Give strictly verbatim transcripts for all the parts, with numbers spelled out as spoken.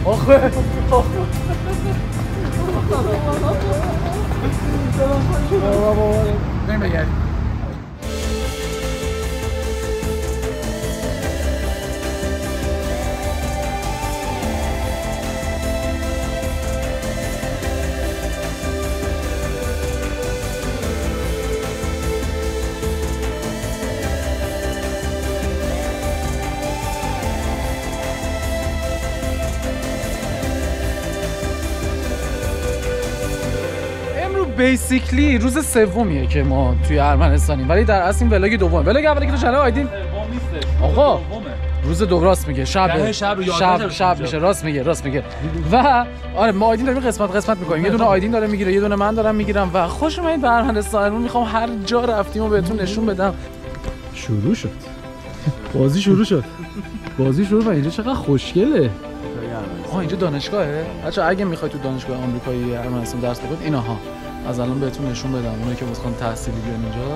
آخه بریم بگردیم. بیسیکلی روز سومیه که ما توی ارمنستانیم، ولی در اصل این ولاگ دوم. ولاگ اولی که تو چنل آیدین سوم نیست آقا روز دو راست میگه، شب شب شب, شب میشه، راست میگه راست میگه. و آره ما آیدین داریم قسمت قسمت میکنیم، یه دونه آیدین داره میگیره، یه دونه من دارم میگیرم و خوش اومدید به ارمنستان. میخوام هر جا رفتیم و بهتون نشون بدم. شروع شد بازی، شروع شد بازی شروع و اینجا چقدر خوشگله. آها اینجا دانشگاهه. بچا اگه میخواید تو دانشگاه آمریکایی ارمنستان درس بخونید اینها از الان بهتون نشون بدم، اونایی که میخوان تحصیلی بیان اینجا.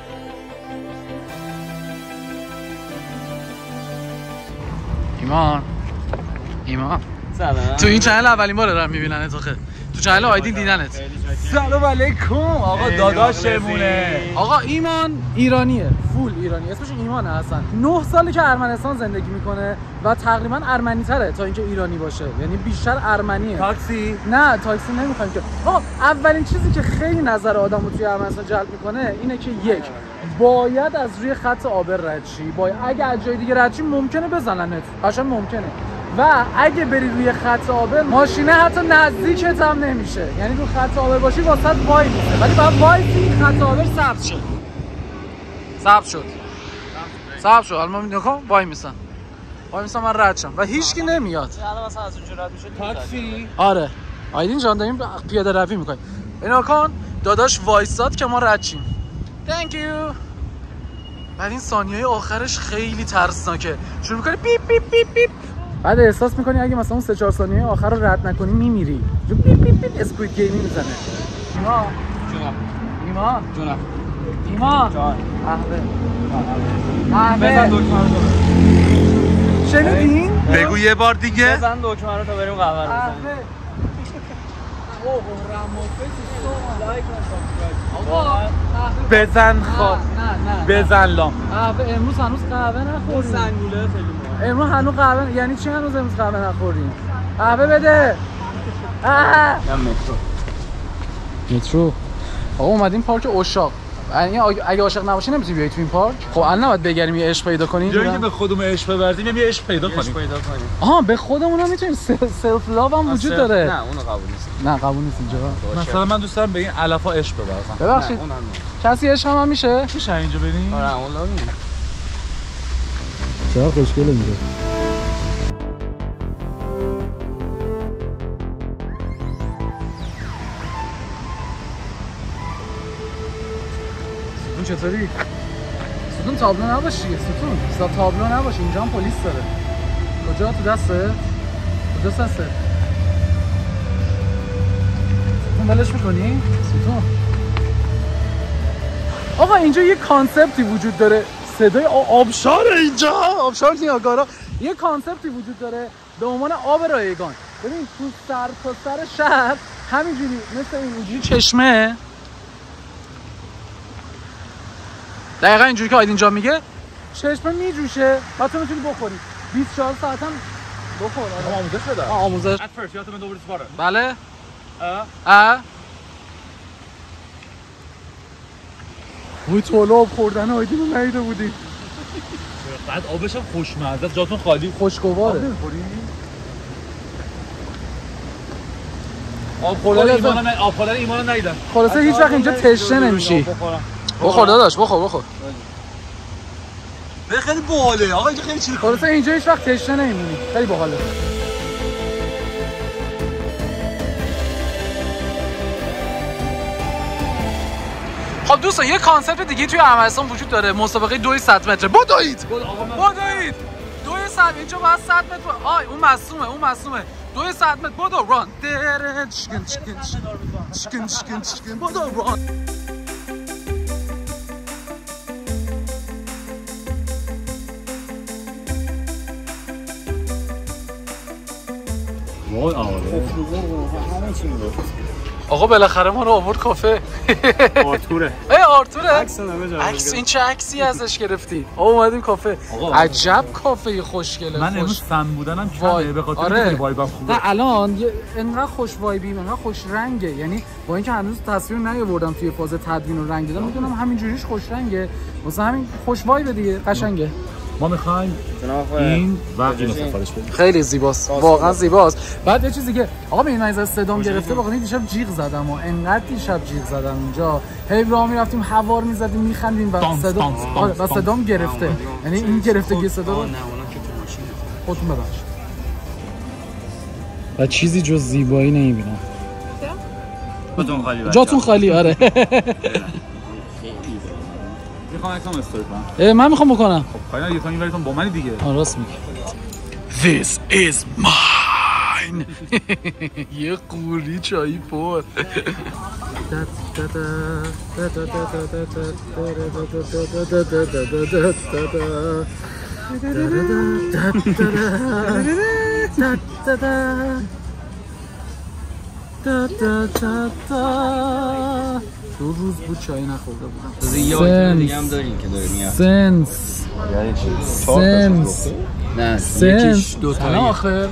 ایمان ایمان سلام. تو این چنل اولین بار دارم میبیننت آخه. تو چنل آیدین دیدنت. سلام علیکم آقا داداشمونه. آقا ایمان ایرانیه، فول ایرانی، اسمش ایمانه اصلا. نه ساله که ارمنستان زندگی میکنه و تقریبا ارمنی تره تا اینکه ایرانی باشه، یعنی بیشتر ارمنیه. تاکسی؟ نه تاکسی نمیخوایم که. آقا اولین چیزی که خیلی نظر آدمو توی ارمنستان جلب میکنه اینه که یک باید از روی خط آبر رد شی. باید اگه از جای دیگه رد شی ممکنه بزننت، قشنگ ممکنه. و اگه بری روی خط آبر ماشینه حتی نزدیکت هم نمیشه، یعنی رو خط آبر باشی واسط وای میسه، ولی بعد وایسی خط آبر سبز شد سبز شد سبز شد الان میگم وای میسن وای میسن من رد شم و هیچکی نمیاد. الان مثلا از اونجا رد میشه تاکسی. آره آیدین جان داریم پیاده روی میکنیم. اینا کن داداش وایساد که ما رد شیم. Thank you. بعد این ثانیه‌های آخرش خیلی ترسناکه، شروع می‌کنه بیپ بیپ بیپ بیپ. بعد احساس می‌کنی اگه مثلا اون سه چهار ثانیه آخر رو رد نکنی میمیری. جو بیپ بیپ بیپ اسکوید گیمی میزنه. ایمان جونم. ایمان جونم. ایمان جان. قهوه. قهوه. بزن دکمه رو. شنیدین؟ بگو یه بار دیگه. بزن دکمه رو تا بریم قهوه رو بزنیم. اوه راموفس لایک آقا بزن خواهد نه نه بزن لام. قهوه امروز هنوز قهوه نخوردیم. سنگوله خیلی مهمه. امروز هنوز قهوه، یعنی چی هنوز امروز قهوه نخوردیم؟ قهوه بده. آه یا مترو. مترو. آقا اومدیم پارک عشاق. یعنی اگه عاشق نباشی نمیتونی بیای تو این پارک. خب الان نباید بگیریم یه عشق پیدا کنیم. جایی که به خودمون عشق بورزیم یه عشق پیدا کنیم. عشق پیدا کنیم. آها به خودمون هم میتونیم سلف لاو هم وجود داره. نه اونو قبول نیست. نه قبول نیست اینجا. مثلا من دوست دارم به این علفا عشق بورزم. ببخشید. کسی عشق هم میشه؟ میشه اینجا بریم؟ آره اون لاوی. چرا خوشگله میگه. ستون چطوری؟ ستون تابلو نباشی، ستون ستا تابلو نباشی، اینجا هم پلیس داره. کجا تو دسته؟ کجا دسته؟ ستون بلش میکنی؟ ستون آقا اینجا یه کانسپتی وجود داره، صدای آبشار اینجا، آبشار نیاگارا. یه کانسپتی وجود داره به عنوان آب رایگان. ببین تو سر تا سر شهر همینجوری مثل اینجوری چشمه، دقیقا اینجوری که آیدین جان میگه چشمه میجوشه و تو میتونی بخوری بیست و چهار ساعت هم بخور. آره آموزش بده. آموزش. At first you have to bend over this water. بله. اه اه وی تولا آب خوردن آیدین رو ندیده بودی. بعد آبش هم خوشمزه است، جاتون خالی. خوشگواره. آب خوردن ایمان نه، آب خوردن ایمان ندیدم. خلاصه هیچ وقت اینجا تشنه نمیشی. بخور داداش بخور بخور. به خیلی باحاله آقا، اینجا خیلی چیل. خلاصه اینجا هیچ وقت تشنه نمیمونی. خیلی باحاله. خب دوستان یه کانسپت دیگه توی ارمنستان وجود داره، مسابقه دوی صد متر. بدوید بدوید دوی صد، اینجا باید صد متر. آی اون مصومه اون مصومه دوی صد متر. بدو ران چیکن چیکن چیکن چیکن چیکن بدو ران. وای آره همه چی میگه. آقا بالاخره ما رو آورد کافه. آرتوره. ای آرتوره. عکس نمه جا. عکس این چه عکسی ازش گرفتی؟ آقا اومدیم کافه. عجب کافه خوشگله. من امروز فن بودنم وای. کمه به خاطر آره. اینکه وایبم خوبه. نه الان یه- انقدر خوش وایبی، انقدر خوش رنگه. یعنی با اینکه هنوز تصویر نیاوردم توی فاز تدوین و رنگ دادم، میدونم همین جوریش خوش رنگه. واسه همین خوش وایب دیگه، قشنگه. ما میخوایم جناب این وقت اینو سفارش بدیم. خیلی زیباست، واقعا زیباست. بعد یه چیزی که آقا ببین من از صدام گرفته، واقعا دیشب جیغ زدم و انقدر دیشب جیغ زدم اینجا. هی راه میرفتیم هوار میزدیم میخندیم و دانس، صدا دانس، آره دانس، و صدام گرفته. یعنی این گرفتگی صدا رو نه اونا که تو ماشینه. خودتون ببخش. و چیزی جز زیبایی نمیبینم. جاتون خالی. جاتون خالی. آره. میخوام عکسام استوری کنم. من میخوام بکنم. خب کاینا یه تانی ولیتون با منی دیگه. آه راست میگی. This is mine. یه قوری چایی پر. دو روز بود چای نخورده بودم. یه آیتم دیگه هم داریم که داره میاد. سنس یعنی چی؟ سنس نه سنس دو سلام تا. آخر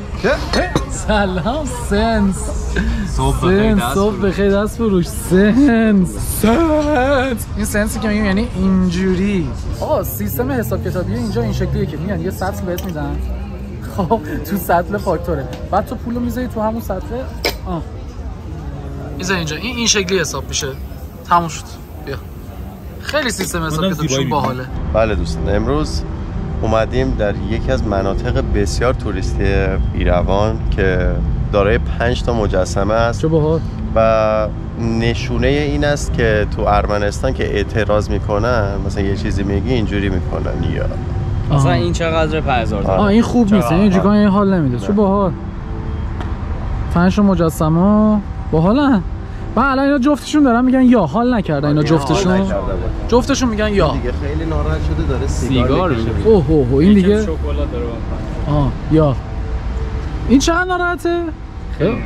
سلام سنس صبح بخیر سنس صبح بخیر دست فروش سنس سنس این سنسی که میگم یعنی اینجوری. آقا سیستم حساب کتابی اینجا این شکلیه که میان یه سطل بهت میدن. خب تو سطل فاکتوره، بعد تو پولو میذاری تو همون سطل. آه میذاری اینجا، این این شکلی حساب میشه. تموم شد. بیا خیلی سیستم حساب کتابشون باحاله. بله دوستان، امروز اومدیم در یکی از مناطق بسیار توریستی ایروان که دارای پنج تا مجسمه است. چه باحال. و نشونه این است که تو ارمنستان که اعتراض میکنن، مثلا یه چیزی میگی اینجوری میکنن یا مثلا این چقدر پنج هزار آه این خوب نیست، این جیگان این حال نمیده. چه باحال. پنج تا مجسمه باحالن. بعد الان اینا جفتشون دارن میگن یا حال نکردن. اینا جفتشون جفتشون میگن یا. دیگه خیلی ناراحت شده داره سیگار میکشه. اوه اوه این دیگه شکلات داره. آه یا این چقدر ناراحته. خیلی بیشتر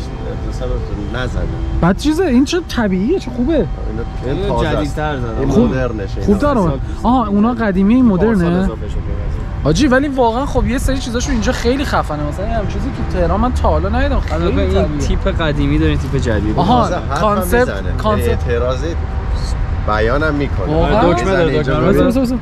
نزنه. بعد چیزه این چه طبیعیه، چه خوبه. این تازه است. جدیدتر زدن. این مدرنشه. خوب داره. آها اونا قدیمی این مدرنه. آجی ولی واقعا خب یه سری چیزاشو اینجا خیلی خفنه. مثلا همین چیزی تو تهران من تا حالا ندیدم. خیلی این تیپ قدیمی داره، تیپ جدید. آها کانسپت کانسپت اعتراضی بیانم میکنه. واقعا دکمه داره، دکمه داره.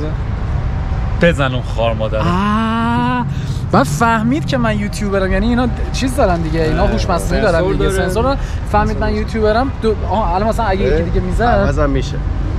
بزن اون خار مادر. آه بعد فهمید که من یوتیوبرم، یعنی اینا چیز دارن دیگه، اینا هوش مصنوعی دارن دیگه، سنسور دارن. فهمید من یوتیوبرم. آها الان مثلا اگه یکی دیگه میزد عوضم میشه.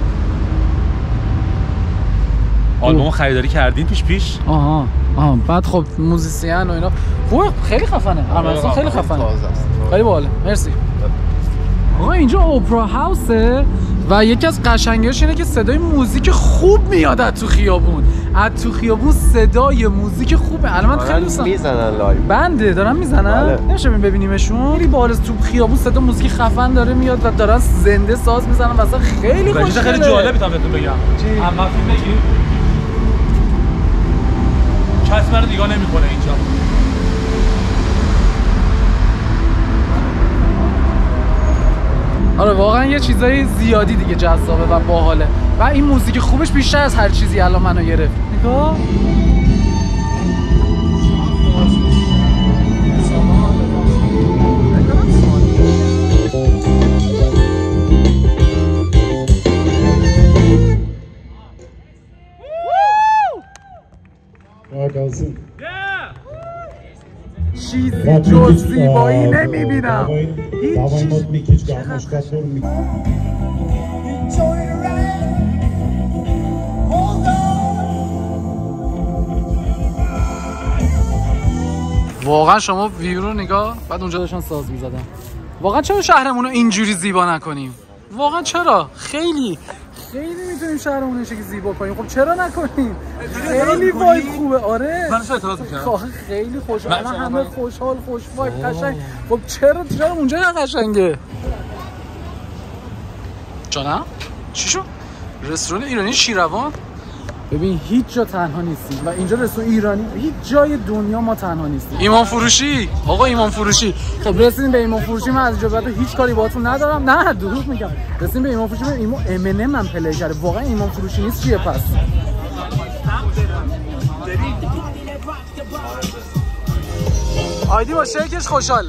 آلبوم خریداری کردین پیش پیش؟ آها آها بعد خب موزیسین و اینا خوبه، خیلی خفنه. ارمنستان خیلی خفنه، خیلی باحاله. مرسی. آقا اینجا اپرا هاوسه و یکی از قشنگیاش اینه که صدای موزیک خوب میاد از تو خیابون. از تو خیابون صدای موزیک خوبه. الان من خیلی دوست دارم. میزنن لایو. بنده دارن میزنن. نمیشه ببینیمشون. خیلی باحال تو خیابون صدا موزیک خفن داره میاد و دارن زنده ساز میزنن واسه خیلی خوشگله. خیلی جالبی تا بهتون بگم. اما فیلم بگی کسی منو نگاه نمیکنه اینجا. آره واقعا یه چیزای زیادی دیگه جذابه و باحاله و این موزیک خوبش بیشتر از هر چیزی الان منو گرفت. نگاه چیزی جز زیبایی نمیبینم. هیچ واقعا شما ویو رو نگاه، بعد اونجا داشتن ساز میزدن. واقعا چرا شهرمون رو اینجوری زیبا نکنیم؟ واقعا چرا؟ خیلی خیلی میتونیم شهرمون رو شکلی زیبا کنیم. خب چرا نکنیم؟ خیلی وایب خوبه. آره من اعتراض می‌کردم. خیلی خوشحال، من همه خوشحال، خوش وایب، قشنگ. خب چرا چرا اونجا قشنگه؟ جانم چی شد؟ رستوران ایرانی شیروان ببین هیچ جا تنها نیستیم و اینجا رستوران ایرانی هیچ جای دنیا ما تنها نیستیم. ایمان فروشی، آقا ایمان فروشی. خب رسیدیم به ایمان فروشی. من از اینجا بعد هیچ کاری باهاتون ندارم. نه دروغ میگم. رسیدیم به ایمان فروشی. ایمان ام ان ام من پلی کرده. واقعا ایمان فروشی نیست چیه پس؟ آیدی با شیکش خوشحاله.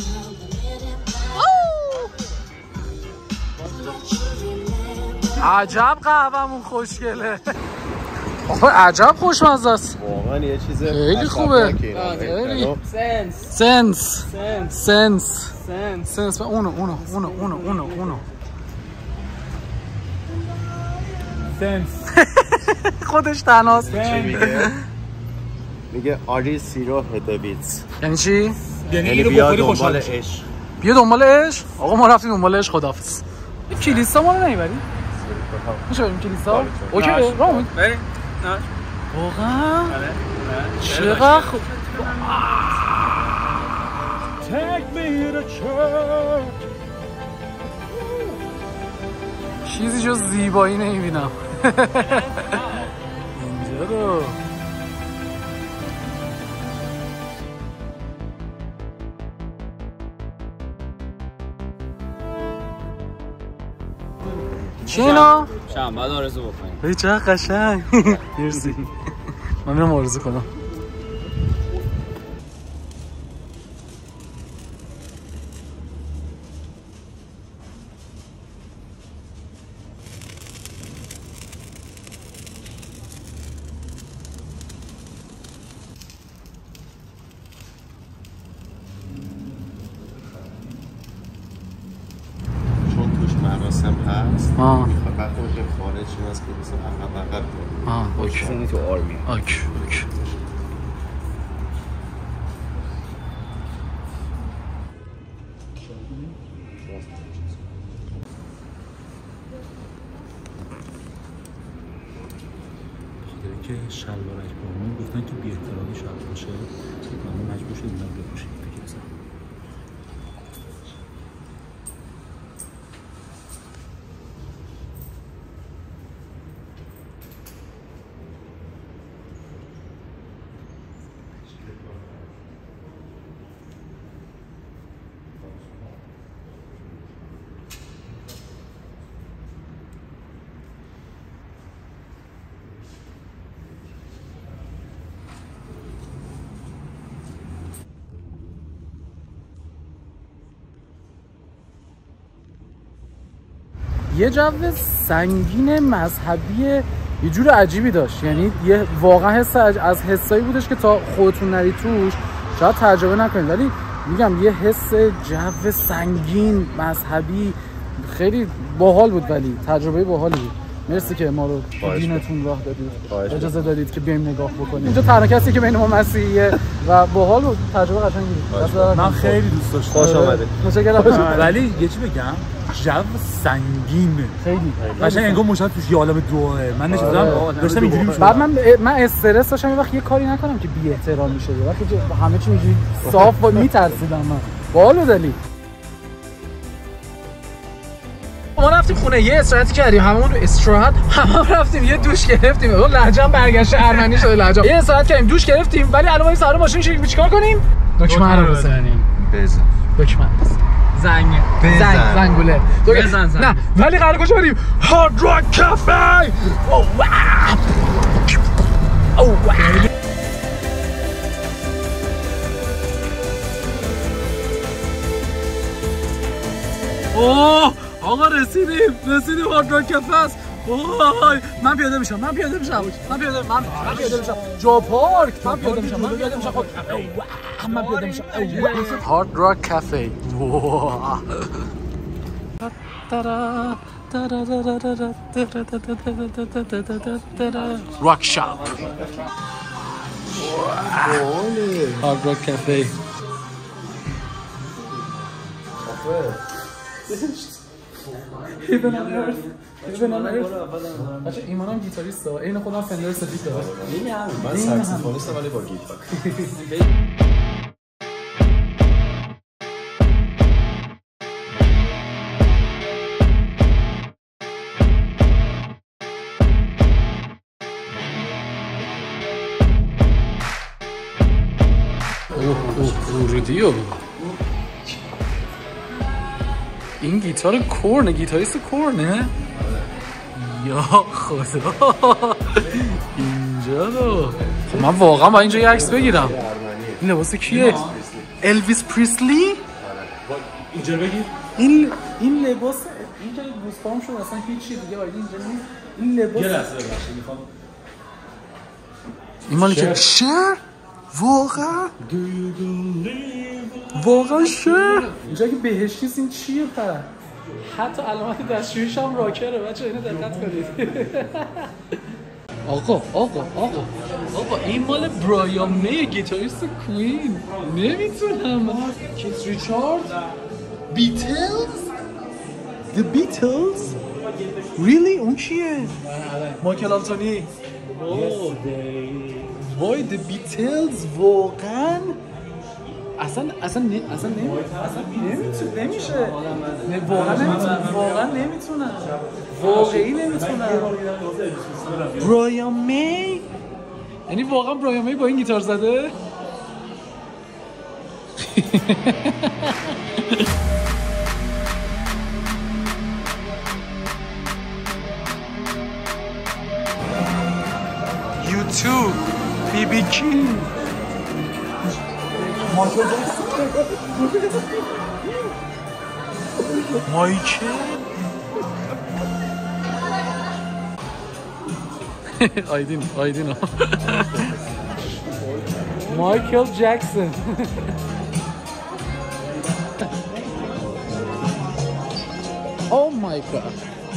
عجب قهوه‌مون خوشگله. آخه عجب خوشمزه است. واقعا یه چیز خیلی خوبه. خیلی سنس سنس سنس سنس سنس سنس اونو اونو اونو اونو اونو اونو سنس خودش تناست. چی میگه؟ میگه آری سیرو هدویتس. یعنی چی؟ یعنی یعنی بیا دنبال عشق. بیا دنبال عشق. آقا ما رفتیم دنبال عشق. خداحافظ. این کلیسا ما رو نمیبری؟ میشه بریم کلیسا؟ اوکی راه میدی؟ بریم نه واقعا؟ چقدر خوب. چیزی جز زیبایی نمیبینم. اینجا رو چی اینا؟ شام بعد آرزو بکنیم. ای چقدر قشنگ. مرسی. من میرم آرزو کنم. مراسم هست. آه. میخواد وقتی که خارج شما از کلیسا عقب عقب بریم. آه اوکی. سنی تو آرمی. اوکی اوکی. که شلوارش بامون گفتن که بی احترامی شاید باشه. من مجبور شدم اینو بپوشم دیگه. یه جو سنگین مذهبی یه جور عجیبی داشت. یعنی یه واقعا حس از حسایی بودش که تا خودتون نرید توش شاید تجربه نکنید، ولی میگم یه حس جو سنگین مذهبی خیلی باحال بود، ولی تجربه باحالی بود. مرسی که ما رو دینتون راه دادید، اجازه دادید که بیایم نگاه بکنیم. اینجا تنها کسی که بین ما مسیحیه و باحال بود. تجربه قشنگی بود. من خیلی دوست داشتم. خوش اومدید. متشکرم. ولی یه چی بگم، جو سنگینه. خیلی قشنگ انگار مشاهد توش یه عالم دوه. من نشستم داشتم اینجوری می‌شد. بعد من من استرس داشتم یه وقت یه کاری نکنم که بی احترامی شه. یه وقتی همه چی اینجوری صاف و میترسیدم من. باحال دلی. ما رفتیم خونه یه استراحتی کردیم، هممون استراحت هممون رفتیم یه دوش گرفتیم. اون لهجه‌ام برگشت ارمنی شده لهجه‌ام. یه استراحت کردیم، دوش گرفتیم، ولی الان ما سوار ماشین شیم چیکار کنیم؟ دکمه رو بزنیم. بزن. دکمه زنگ زنگ زنگوله بزن زنگ. نه ولی قرار کجا بریم؟ هارد راک کافه. او واو او واو. اوه آقا رسیدیم رسیدیم هارد راک کافه است. وای من پیاده میشم من پیاده میشم من پیاده من من پیاده میشم جو پارک من پیاده میشم من پیاده میشم خب من پیاده میشم هارد راک کافه. راک شاپ هارد راک کافه. Heaven on earth. Heaven on earth. بچه ایمانم گیتاریسته. این خودم فندر سفید داره. من ساکسیفونیستم ولی با گیتار. ورودیو این گیتار کورنه، گیتاریست کورنه. یا خدا اینجا رو من واقعا با اینجا یه عکس بگیرم. این لباس کیه؟ الویس پریسلی؟ اینجا بگیر. این این لباس اینجا گوسپام شد اصلا هیچی دیگه ولی اینجا نیست. این لباس یه لحظه ببخشید میخوام این مالی که شر واقعا واقعا شر اینجا که بهشتی این چیه پس حتی علامت دستشویش هم راکره بچه اینو دقت کنید. آقا آقا آقا آقا این مال برایان می گیتاریست کوین. نمیتونم کیت ریچارد بیتلز The Beatles Really اون کیه؟ مایکل آنتونی. وای The Beatles واقعا اصلا اصلا نه اصلا نمی اصلا نمیتونه نمیشه نه واقعا نمیتونه واقعا نمیتونه واقعی نمیتونه. برایان می یعنی واقعا برایان می با این گیتار زده. یوتیوب بی بی کی مایکل مایکل آیدین آیدین مایکل جکسون. او مای گاد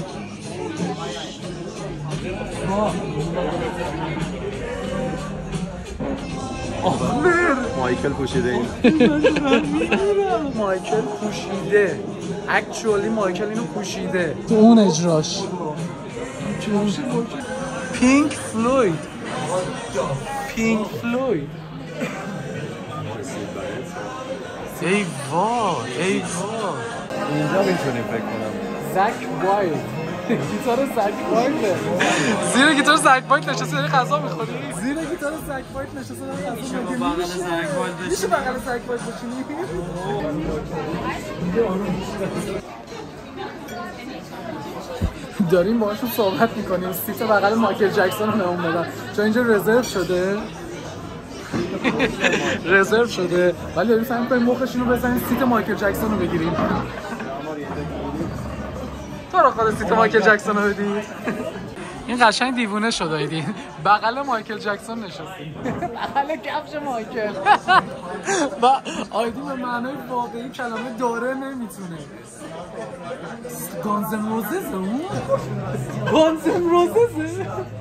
مایکل پوشیده این مایکل پوشیده اکچوالی مایکل اینو پوشیده تو اون اجراش. پینک فلوید پینک فلوید ای وای ای وای اینجا میتونیم فکر کنم زک وایلد گیتار زک وایلد زیر گیتار زک وایلد نشسته داری غذا میخوری. زیر گیتار زک وایلد نشسته داری غذا میخوری. بغل زک وایلد میشه بغل زک وایلد بشینی. داریم باهاشون صحبت میکنیم سیت بغل مایکل جکسون رو نمون بدن چون اینجا رزرو شده رزرو شده ولی داریم سعی میکنیم مخشون رو بزنیم سیت مایکل جکسون رو بگیریم. تو رو خدا سیت مایکل جکسون رو بدی. این قشنگ دیوونه شده ایدین بغل مایکل جکسون نشستیم بغل کفش مایکل و آیدین به معنای واقعی کلمه داره نمیتونه. گانزن روزز اون گانزن روزز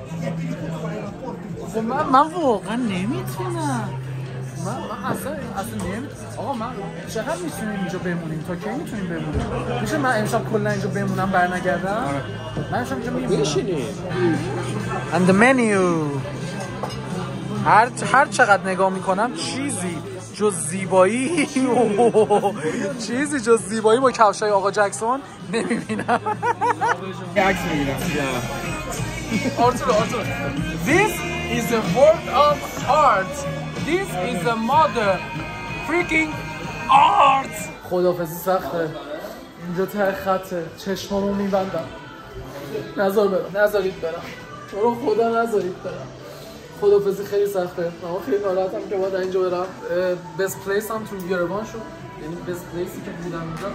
خب من, من واقعا نمیتونم من, من اصلا اصلا نمیتونم. آقا من چقدر میتونیم اینجا بمونیم تا کی میتونیم بمونیم؟ میشه من امشب کلا اینجا بمونم برنگردم؟ من امشب اینجا میمونم بشینیم and the menu هر هر چقدر نگاه میکنم چیزی جز زیبایی چیزی جز زیبایی با کفشای آقا جکسون نمیبینم. عکس میگیرم. آرتور آرتور This is a work of art. This is a mother freaking art. خدافزی سخته اینجا ته خطه چشمامو میبندم نذار برم نذارید برم تو رو خدا نذارید برم. خدافزی خیلی سخته اما خیلی ناراحتم که باید اینجا برم. بست پلیس هم تو یروان شد یعنی بست پلیسی که بودم اینجا.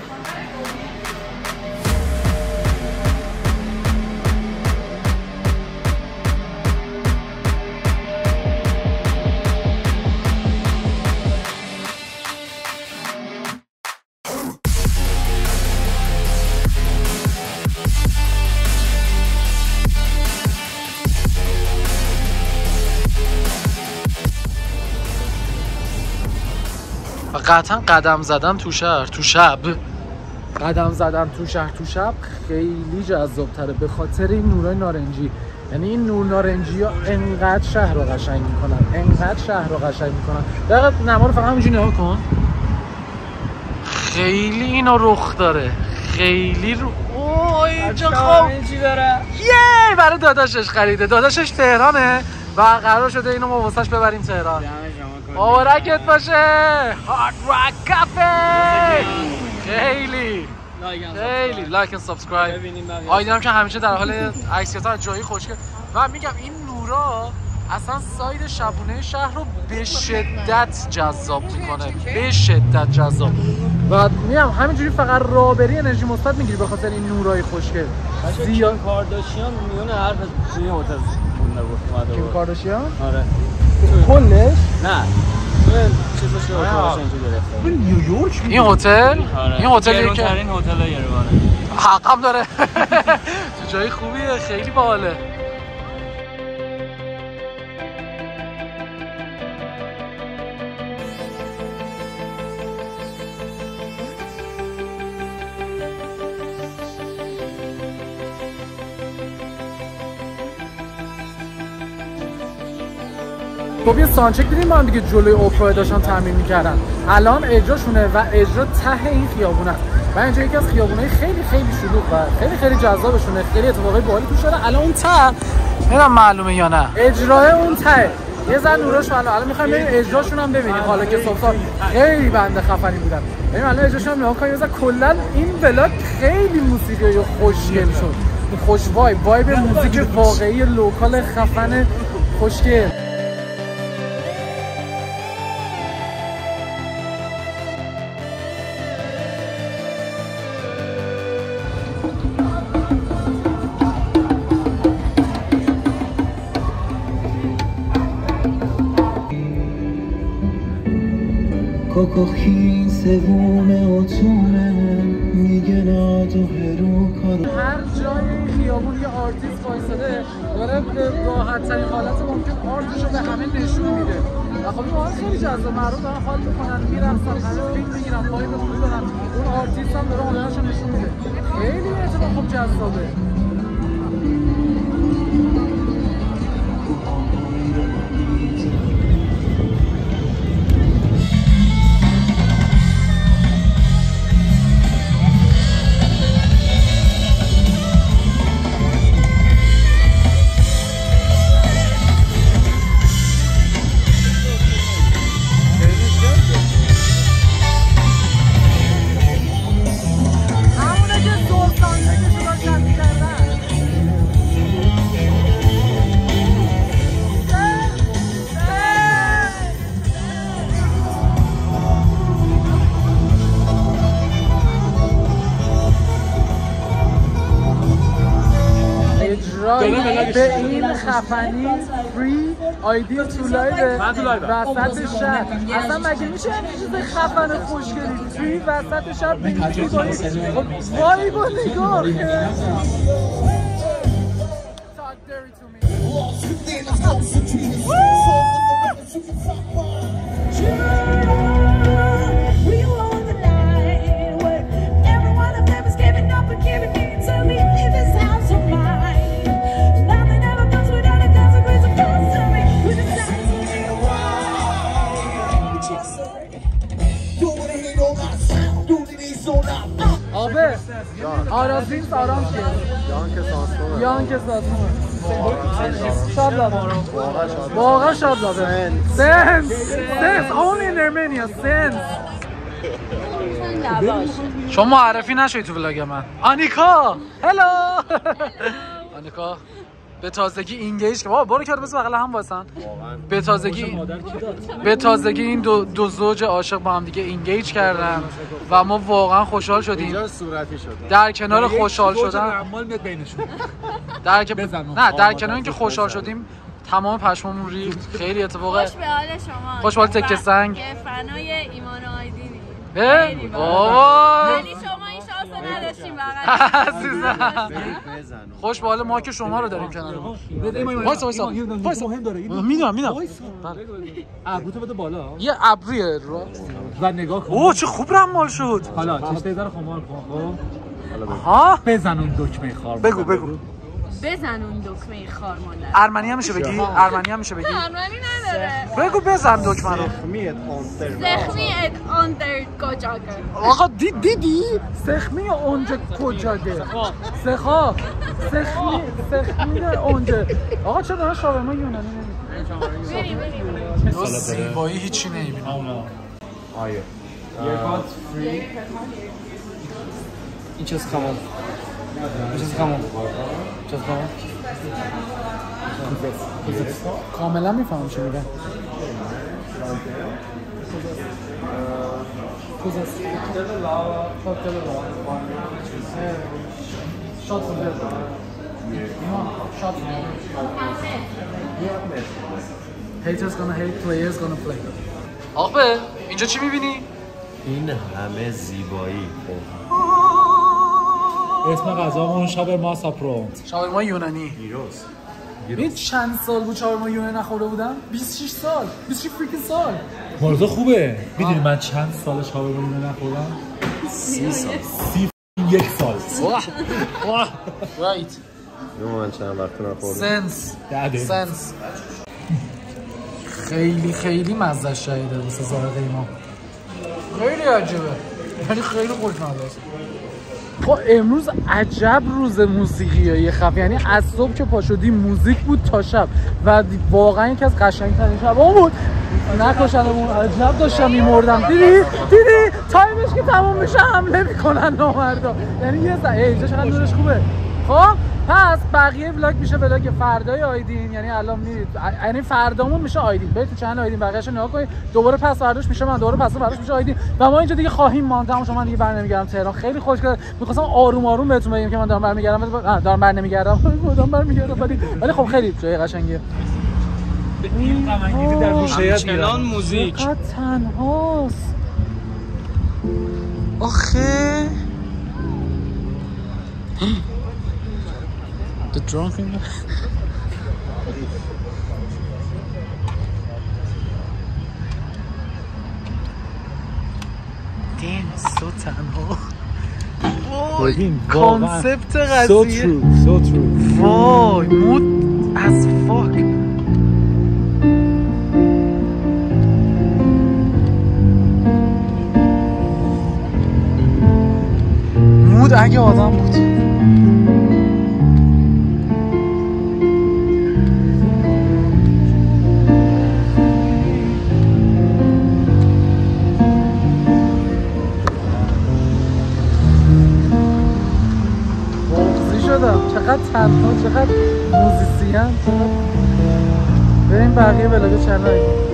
و قطعا قدم زدن تو شهر تو شب قدم زدن تو شهر تو شب خیلی جذاب تره به خاطر این نورای نارنجی. یعنی این نور نارنجی ها انقدر شهر رو قشنگ میکنن انقدر شهر رو قشنگ میکنن. دقیقا نما رو فقط همینجوری نگاه کن خیلی اینا رخ داره خیلی رو اوه اینجا خواب چی داره؟ یه برای داداشش خریده. داداشش تهرانه و قرار شده اینو ما واسش ببریم تهران. مبارکت باشه هارد راک کافه. خیلی خیلی لایک و سابسکرایب. آیدینم که همیشه در حال عکس گرفتن از جایی خوشگل. و میگم این نورا اصلا ساید شبونه شهر رو به شدت جذاب میکنه، به شدت جذاب. و میگم همینجوری فقط راه بری انرژی مثبت میگیری به خاطر این نورای خوشگل. زیاد کارداشیان میونه حرف توی هتل مونده بود اومده بود. کیم کارداشیان؟ آره. کلش؟ نه. چیزش رو هتلش اینجا گرفته. این نیویورک این هتل؟ این هتلیه که این هتل یروانه. حقم داره. تو جای خوبیه، خیلی باحاله. خب یه سانچک دیدیم ما هم دیگه جلوی اوپرا داشتن تمرین میکردن. الان اجراشونه و اجرا ته این خیابون است و اینجا یکی از خیابونای خیلی خیلی شلوغ و خیلی خیلی جذابشونه. خیلی اتفاقای باحالی توش داره. الان اون ته نمیدونم معلومه یا نه اجرای اون ته یه زن نوراش الان الان میخوایم بریم اجراشون هم ببینیم. حالا که صبح صبح خیلی بنده خفنی بودن بریم الان اجراشون هم نگاه کنیم. یه کلا این ولاگ خیلی موسیقی خوشگل شد. خوش وایب وایب موزیک واقعی لوکال خفن خوشگل. کوکوخی سوم اتونه میگه نادو هرو کارو. هر جای خیابون یه آرتیست وایساده داره به راحت ترین حالت ممکن آرتش رو به همه نشون میده و خب این آرت خیلی جذاب. مردم دارن حال میکنن میرقصن همه فیلم میگیرن وایب خوبی دارن. اون آرتیست هم داره هنرش رو نشون میده. خیلی اتفاق خوب جذابه. به این خفنی فری آیدی تو لایو وسط شهر. اصلا مگه میشه این چیز خفن خوشگلی توی وسط شهر به این چیز بایی وای با نگاه آبه آرازین آرام شد یان که سانسون یان که سانسون شاد لابه واقعا شاد لابه سنس سنس only in Armenia سنس. شما معرفی نشوی تو ولاگ من. آنیکا هلو آنیکا به تازگی اینگیج که بابا برو کرد بس بغل هم واسن. به تازگی به تازگی این دو, دو زوج عاشق با هم دیگه اینگیج کردن و ما واقعا خوشحال شدیم. اینجا صورتی شد. در کنار خوشحال شدن رمال میاد بینشون. در که نه در کنار اینکه خوشحال شدیم تمام پشممون ریخت. خیلی اتفاقه. خوش به حال شما. خوش به حال تکه سنگ. فنای ایمان و آیدینی. اه بابا ولی شما این شانس رو نداشتیم واقعا. عزیزم. خوش به حال ما که شما رو داریم کنارمون. وایسا وایسا وایسا مهم داره. میدونم میدونم. ابروتو بده بالا. یه ابروی رو و نگاه کن. اوه چه خوب رمال شد. حالا چش بزن خمار کن خب. ها بزن اون دکمه خار. بگو بگو. بزن اون دکمه خار مادر. ارمنی هم میشه بگی؟ ارمنی هم میشه بگی؟ ارمنی نداره. بگو بزن دکمه رو. زخمی آندر کجاگه. آقا دید دیدی؟ سخمی اونجا کجاگه؟ سخا سخمی سخمی اونجا. آقا چرا دارن شاورما یونانی نمیدونم؟ بریم بریم جز زیبایی هیچی نمیبینم. آیا این چیز کامل این چیز کامل چیز کامل کاملا میفهمم چی میگن. Haters gonna hate, players gonna play. آخبه اینجا چی میبینی؟ این همه زیبایی. اسم غذامون شاورما ساپرونت. شاورما یونانی. گیروس. این چند سال بود شاورما یونانی نخورده بودم؟ بیست و شش سال. بیست و شش فریکن سال. مورد خوبه. میدونی من چند سال شاورما یونانی نخوردم؟ سی سال. سی یک سال. واه. واه. رایت. من چند وقت نخوردم. سنس. داده. سنس. خیلی خیلی مزه شایده واسه زارده ما. خیلی عجبه. یعنی خیلی خوشمزه است. خب امروز عجب روز موسیقیه یه خف، یعنی از صبح که پا شدی موزیک بود تا شب و واقعا یکی از قشنگ‌ترین شبا بود. نکشنمون عجب داشتم میمردم. دیدی؟ دیدی؟ تایمش که تموم میشه حمله میکنن نامردا. یعنی یه ز اینجا چقدر نورش خوبه. خب پس بقیه ولاگ میشه ولاگ فردای آیدین، یعنی الان میرید یعنی فردامون میشه آیدین. برید تو چنل آیدین بقیه‌اشو نگاه کنید. دوباره پس فرداش میشه من، دوباره پس فرداش میشه آیدین و ما اینجا دیگه خواهیم ماند. اما شما دیگه برنمیگردم تهران. خیلی خوشگله. می‌خواستم آروم آروم بهتون بگم که من دارم برمیگردم. آ دارم برنمیگردم. دارم برمیگردم ولی ولی خب خیلی جای قشنگیه. این غمانگیزی در گوشه همچنان موزیک. چقدر تنهاست. آخه The drunken Damn, so تنها. ببین کانسپت قضیه so true so true وای مود as fuck. مود اگه آدم بود. چقدر تنها، چقدر موزیسین، چقدر بریم بقیه ولاگ چنل